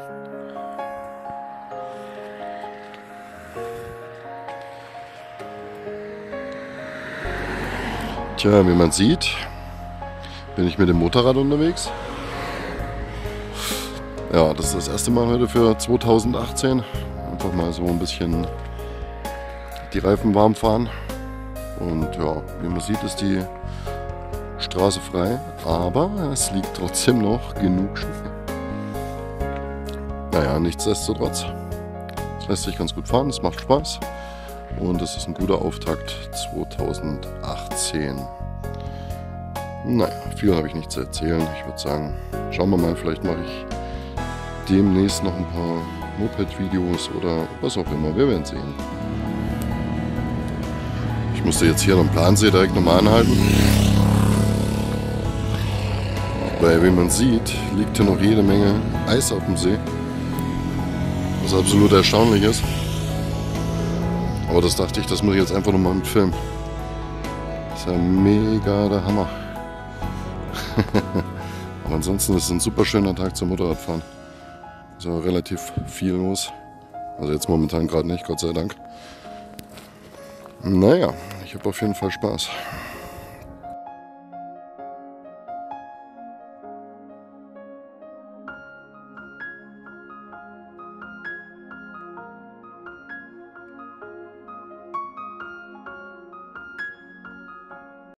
Tja, wie man sieht, bin ich mit dem Motorrad unterwegs. Ja, das ist das erste Mal heute für 2018. Einfach mal so ein bisschen die Reifen warm fahren. Und ja, wie man sieht, ist die Straße frei, aber es liegt trotzdem noch genug Schnee. Naja, nichtsdestotrotz, es lässt sich ganz gut fahren, es macht Spaß und es ist ein guter Auftakt 2018. Naja, viel habe ich nicht zu erzählen. Ich würde sagen, schauen wir mal, vielleicht mache ich demnächst noch ein paar Moped-Videos oder was auch immer, wir werden sehen. Ich musste jetzt hier am Plansee direkt nochmal anhalten. Weil, wie man sieht, liegt hier noch jede Menge Eis auf dem See. Was absolut erstaunlich ist. Aber das dachte ich, das muss ich jetzt einfach nochmal mit filmen. Das ist ja mega der Hammer. Aber ansonsten ist es ein super schöner Tag zum Motorradfahren. Ist ja relativ viel los. Also jetzt momentan gerade nicht, Gott sei Dank. Naja, ich habe auf jeden Fall Spaß.